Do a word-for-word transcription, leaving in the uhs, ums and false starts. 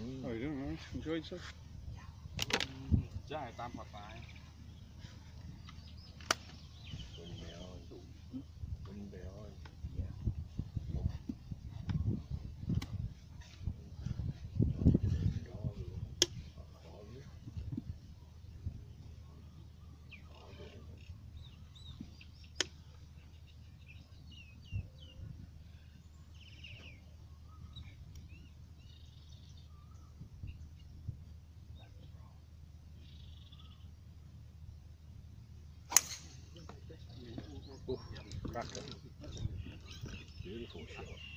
Oh, you doing nice? Enjoyed yourself? ใช่ตามพอร์ตไลน์ When they're on, when they're on, Cracker. beautiful shot.